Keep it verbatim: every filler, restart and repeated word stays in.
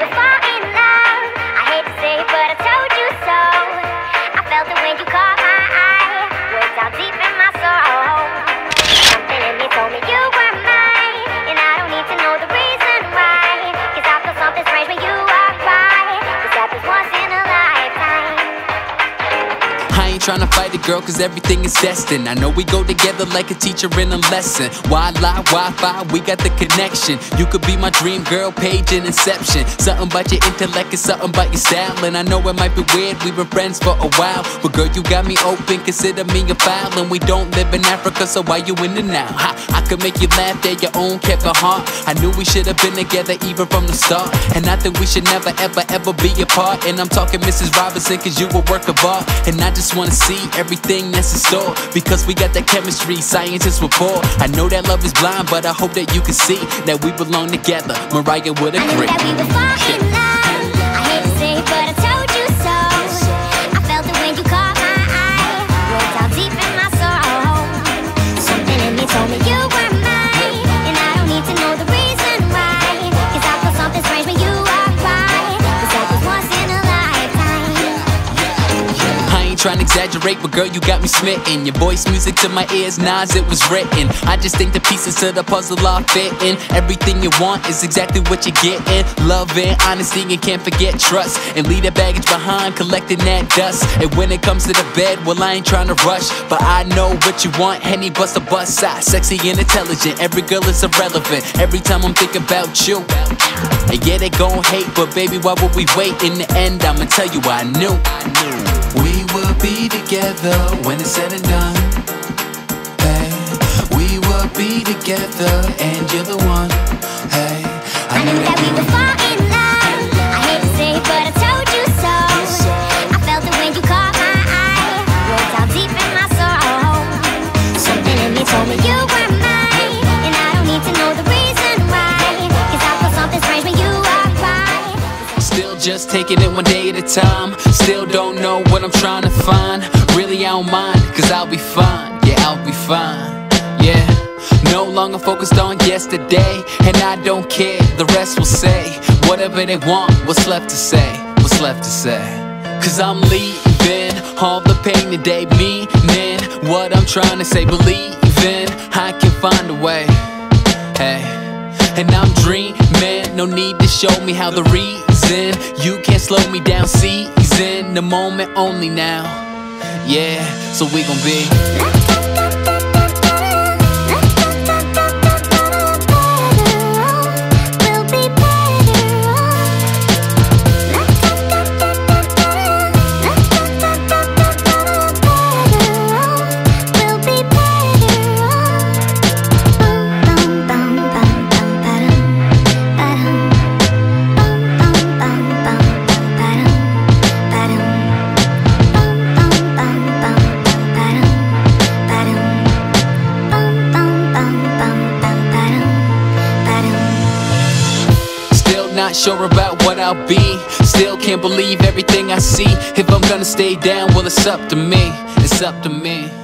would fall in love. I hate to say it, but I told you so. I felt it when you caught my eye, way down deep in my soul. Something in me told me you were mine, and I don't need to know the reason why, 'cause I feel something strange when you walk by. This happens once in a lifetime. I ain't tryna fight it, girl, cause everything is destined. I know we go together like a teacher in a lesson. Why lie, Wi-Fi, we got the connection. You could be my dream girl, page in inception. Something about your intellect and something about your style. And I know it might be weird, we've been friends for a while, but girl, you got me open, consider me a foul. And we don't live in Africa, so why you in the now? Ha, I could make you laugh, they're your own, kept a heart. I knew we should have been together even from the start, and I think we should never, ever, ever be apart. And I'm talking Missus Robinson, cause you a work of art. And I just wanna see everything that's in store, because we got that chemistry, scientists report. I know that love is blind, but I hope that you can see that we belong together. Mariah would agree. I knew that we would fall in love. I hate to say it, but I told you so. I felt it when you caught my eye, way down deep in my soul. Something in me told me you were mine, and I don't need to know the reason why, 'cause I feel something strange when you walk by. This happens once in a lifetime. Trying to exaggerate, but girl, you got me smitten. Your voice music to my ears, Nas, it was written. I just think the pieces to the puzzle are fitting. Everything you want is exactly what you're getting. Love and honesty, and can't forget trust, and leave that baggage behind, collecting that dust. And when it comes to the bed, well, I ain't trying to rush, but I know what you want. Henny, bust a bust side, sexy and intelligent. Every girl is irrelevant every time I'm thinking about you. And yeah, they gon' hate, but baby, why would we wait? In the end, I'ma tell you I knew. I knew. We will be together when it's said and done. Hey, we will be together, and you're the one. Hey, I, I knew that we would fall in love. I hate to say it, but I told you so. I felt it when you caught my eye, way down deep in my soul. Something in me told me you were mine, and I don't need to know the reason why, 'cause I feel something strange when you walk by. Still just taking it one day at a time. Still don't know what I'm trying to find. Really, I don't mind, cause I'll be fine. Yeah, I'll be fine. Yeah, no longer focused on yesterday, and I don't care, the rest will say whatever they want. What's left to say? What's left to say? Cause I'm leaving all the pain today, meaning what I'm trying to say. Believing I can find a way. Hey, and I'm dreaming, no need to show me how the reason. You can't slow me down, season the moment only now. Yeah, so we gon' be not sure about what I'll be. Still can't believe everything I see. If I'm gonna stay down, well, it's up to me. It's up to me.